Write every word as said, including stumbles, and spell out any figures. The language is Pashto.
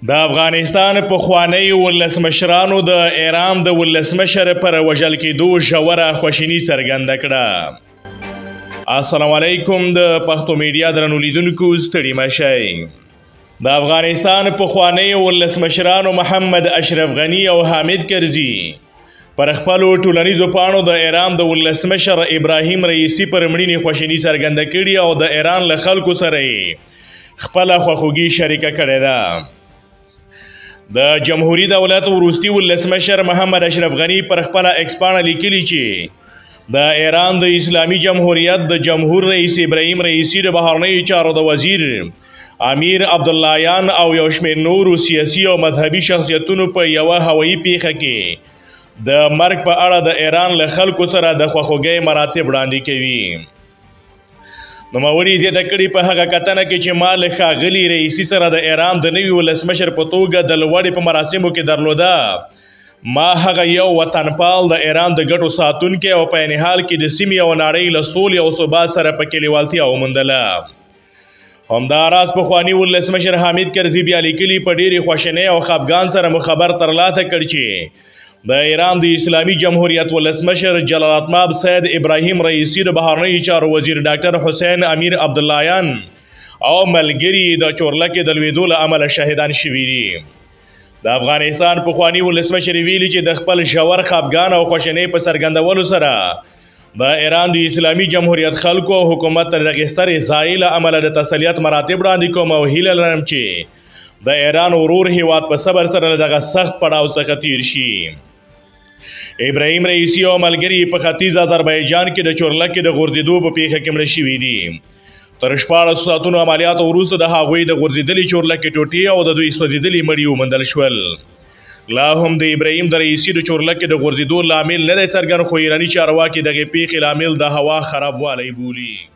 د افغانستان پخوانی ولسمشرانو د ایران د ولسمشر پر وژل کېدو ژوره خواشیني څرګنده کړه. السلام علیکم د پښتو میډیا درنو لیدونکو ستړي مه شئ. د افغانستان پخوانی ولسمشرانو محمد اشرف غنی او حامد کرزي پر خپلو ټولنیزو پاڼو د ایران د ولسمشر ابراهیم رئیسي پر مړینې خواشیني څرګنده کړې او د ایران له خلکو سره یې خپله خواخوږي شریکه کړې ده. د جمهوریت دولت وروستي ولسمشر محمد اشرف غنی پر خپله ایکس پاڼه لیکلي چې د ایران د اسلامي جمهوریت د جمهور رئیس ابراهیم رئیسي د بهرنیو چارو د وزیر امیر عبداللهیان او یو شمېر نورو سیاسي او مذهبي شخصیتونو په یوه هوایي پیښه کې د مرګ په اړه د ایران له خلکو سره د خواخوږۍ مراتب وړاندې کوي. نوموړي زیاته کړې په هغه کتنه کې چې ما له ښاغلي رئیسي سره د ایران د نوي ولسمشر په توګه د لوړې په مراسمو کې درلوده. ما هغه یو وطنپال د ایران د ګټو ساتونکی او په عین حال کې د سیمې او نړۍ له سولې او ثبات سره په کې لیوالتیا وموندله. همداراز پخواني ولسمشر حامد کرزي بیا لیکلي په ډېرې خواشینۍ او خفګان سره مو خبر ترلاسه کړ چې د ایران د اسلامي جمهوریت ولسمشر جلالتمآب سید ابراهیم رئیسي د بهرنیو چارو وزیر ډاکټر حسین امیر عبداللهیان او ملګري د چورلکې د لوېدو له امله شهیدان شوي دي. د افغانستان پخواني ولسمشر ویلي چې د خپل ژور خفګان او خواشینۍ په څرګندولو سره د ایران د اسلامي جمهوریت خلکو او حکومت تر دغې سترې ضایع له امله د تسلیت مراتب وړاندې کوم او هیله لرم چې د ایران ورور هیواد په صبر سره له دغه سخت پړاو څخه تیر شي. ابراهیم رئیسي او ملګري په ختیځ آذربایجان کې د چورلکې د غورځېدو په پیښه کې مړه شوي دي. تر شپاړسو ساعتونو عملیاتو وروسته د هغوی د غورځېدلې چورلکې ټوټې او د دوی سوځېدلي مړي وموندل شول. لا هم د ابراهیم د رئیسي د چورلکې د غورځېدو لامل نه دی څرګند، خو ایراني چارواکي دغې پیښې لامل د هوا خرابوالی بولي.